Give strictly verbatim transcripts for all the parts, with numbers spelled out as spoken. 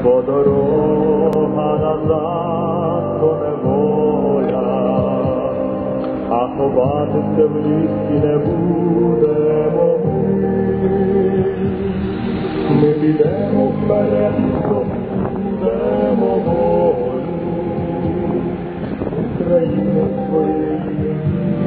бо дорога назад то неволя, а ховатися в лісі не будемо ми. Ми підемо вперед, здобудемо волю, Україну своєї.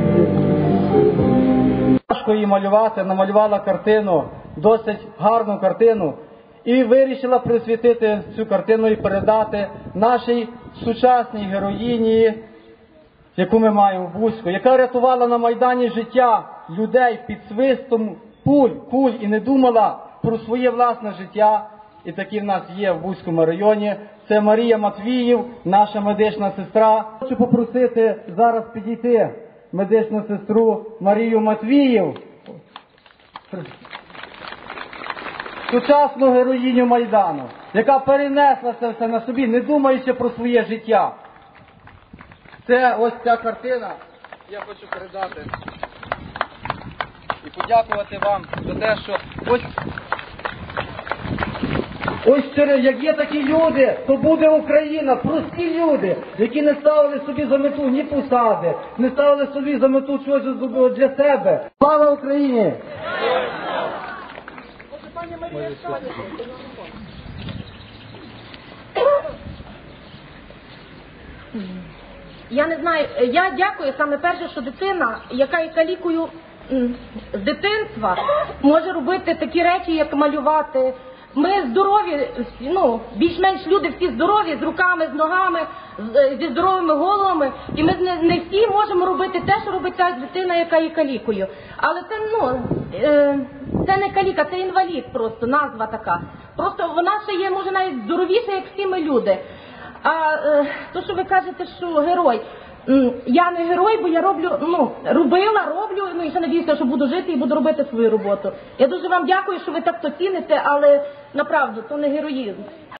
Важко її малювати, намалювала картину, досить гарну картину, і вирішила присвятити цю картину і передати нашій сучасній героїні, яку ми маємо в Буську, яка рятувала на Майдані життя людей під свистом пуль, куль і не думала про своє власне життя. І такі в нас є в Буському районі. Це Марія Матвіїв, наша медична сестра. Хочу попросити зараз підійти медичну сестру Марію Матвіїв, сучасну героїню Майдану, яка перенесла це все на собі, не думаючи про своє життя. Це ось ця картина, я хочу передати і подякувати вам за те, що ось, ось як є такі люди, то буде Україна, прості люди, які не ставили собі за мету ні посади, не ставили собі за мету чогось для себе. Слава Україні! Я не знаю, я дякую саме перше, що дитина, яка є калікою з дитинства, може робити такі речі, як малювати. Ми здорові, ну, більш-менш люди всі здорові, з руками, з ногами, з, зі здоровими головами, і ми не, не всі можемо робити те, що робить ця дитина, яка є калікою. Але це, ну, е, це не каліка, це інвалід просто, назва така. Просто вона ще є, може, навіть здоровіша, як всі ми люди. А е, то, що ви кажете, що герой, я не герой, бо я роблю, ну, робила, роблю, ну і ще надіюся, що буду жити і буду робити свою роботу. Я дуже вам дякую, що ви так то ціните, але направду, то не героїзм.